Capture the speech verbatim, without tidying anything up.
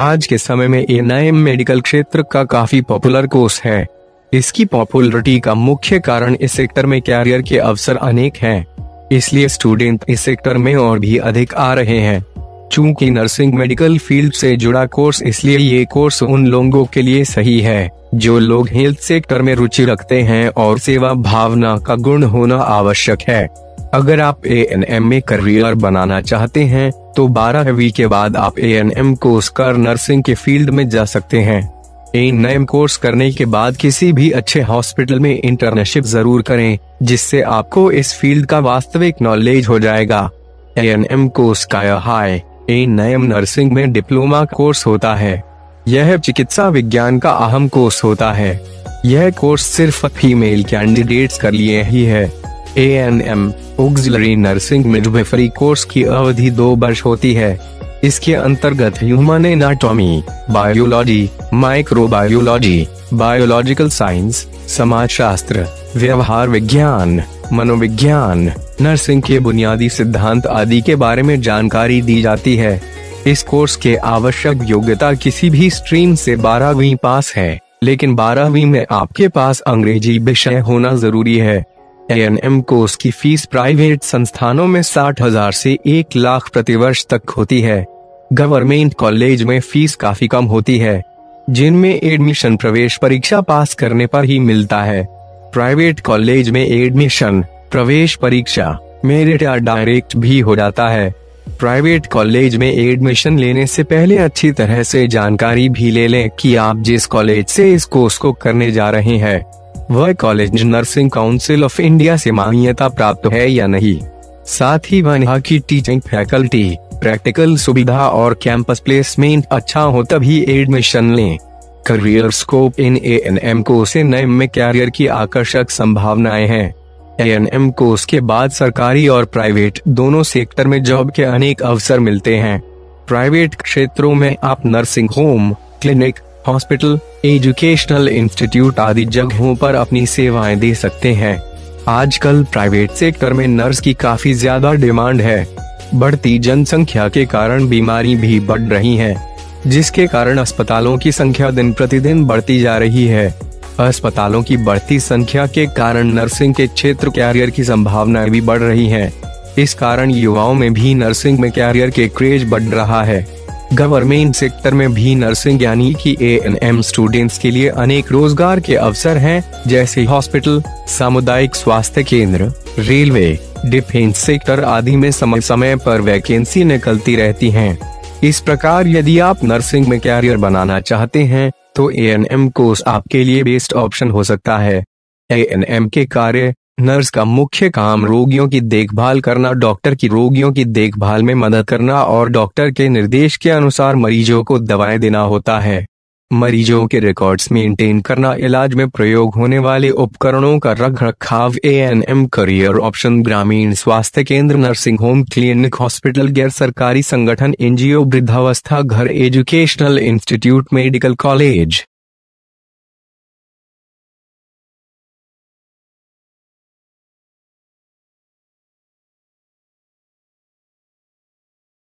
आज के समय में ए एन एम मेडिकल क्षेत्र का काफी पॉपुलर कोर्स है। इसकी पॉपुलरिटी का मुख्य कारण इस सेक्टर में कैरियर के अवसर अनेक हैं, इसलिए स्टूडेंट इस सेक्टर में और भी अधिक आ रहे हैं। चूंकि नर्सिंग मेडिकल फील्ड से जुड़ा कोर्स, इसलिए ये कोर्स उन लोगों के लिए सही है जो लोग हेल्थ सेक्टर में रुचि रखते हैं और सेवा भावना का गुण होना आवश्यक है। अगर आप ए एन एम में करियर बनाना चाहते हैं तो बारहवीं के बाद आप ए एन एम कोर्स कर नर्सिंग के फील्ड में जा सकते हैं। ए एन एम कोर्स करने के बाद किसी भी अच्छे हॉस्पिटल में इंटर्नशिप जरूर करें, जिससे आपको इस फील्ड का वास्तविक नॉलेज हो जाएगा। ए एन एम कोर्स का यह हाई ए एन एम नर्सिंग में डिप्लोमा कोर्स होता है। यह चिकित्सा विज्ञान का अहम कोर्स होता है। यह कोर्स सिर्फ फीमेल कैंडिडेट्स के लिए ही है। A N M auxiliary nursing midwifery course की अवधि दो वर्ष होती है। इसके अंतर्गत human anatomy, biology, microbiology, biological science, समाजशास्त्र, व्यवहार विज्ञान, मनोविज्ञान, नर्सिंग के बुनियादी सिद्धांत आदि के बारे में जानकारी दी जाती है। इस कोर्स के आवश्यक योग्यता किसी भी स्ट्रीम से बारहवीं पास है, लेकिन बारहवीं में आपके पास अंग्रेजी विषय होना जरूरी है। ए एन एम कोर्स की फीस प्राइवेट संस्थानों में साठ हजार से एक लाख प्रति वर्ष तक होती है। गवर्नमेंट कॉलेज में फीस काफी कम होती है, जिनमें एडमिशन प्रवेश परीक्षा पास करने पर ही मिलता है। प्राइवेट कॉलेज में एडमिशन प्रवेश परीक्षा मेरिट या डायरेक्ट भी हो जाता है। प्राइवेट कॉलेज में एडमिशन लेने से पहले अच्छी तरह से जानकारी भी ले लें कि आप जिस कॉलेज से इस कोर्स को करने जा रहे हैं वह college nursing council of India से मान्यता प्राप्त है या नहीं। साथ ही वहाँ की टीचिंग फैकल्टी, प्रैक्टिकल सुविधा और कैंपस प्लेसमेंट अच्छा हो तभी एडमिशन लें। Career scope in A N M course में कैरियर की आकर्षक संभावनाएं हैं। ए एन एम कोर्स के बाद सरकारी और प्राइवेट दोनों सेक्टर में जॉब के अनेक अवसर मिलते हैं। प्राइवेट क्षेत्रों में आप nursing home, clinic, hospital, educational institute आदि जगहों पर अपनी सेवाएं दे सकते हैं। आजकल प्राइवेट सेक्टर में नर्स की काफी ज्यादा डिमांड है। बढ़ती जनसंख्या के कारण बीमारी भी बढ़ रही है, जिसके कारण अस्पतालों की संख्या दिन प्रतिदिन बढ़ती जा रही है। अस्पतालों की बढ़ती संख्या के कारण नर्सिंग के क्षेत्र कैरियर की संभावनाएं भी बढ़ रही हैं। इस कारण युवाओं में भी नर्सिंग में कैरियर के क्रेज बढ़ रहा है। गवर्नमेंट सेक्टर में भी नर्सिंग यानी कि ए एन एम स्टूडेंट्स के लिए अनेक रोजगार के अवसर हैं, जैसे हॉस्पिटल, सामुदायिक स्वास्थ्य केंद्र, रेलवे, डिफेंस सेक्टर आदि में समय समय पर वैकेंसी निकलती रहती हैं। इस प्रकार यदि आप नर्सिंग में कैरियर बनाना चाहते हैं तो ए एन एम कोर्स आपके लिए बेस्ट ऑप्शन हो सकता है। ए एन एम के कार्य: नर्स का मुख्य काम रोगियों की देखभाल करना, डॉक्टर की रोगियों की देखभाल में मदद करना और डॉक्टर के निर्देश के अनुसार मरीजों को दवाएं देना होता है। मरीजों के रिकॉर्ड्स मेंटेन करना, इलाज में प्रयोग होने वाले उपकरणों का रख रखाव। A N M career option: ग्रामीण स्वास्थ्य केंद्र, नर्सिंग होम, क्लिनिक, हॉस्पिटल, गैर सरकारी संगठन, एन जी ओ, वृद्धावस्था घर, एजुकेशनल इंस्टीट्यूट, मेडिकल कॉलेज।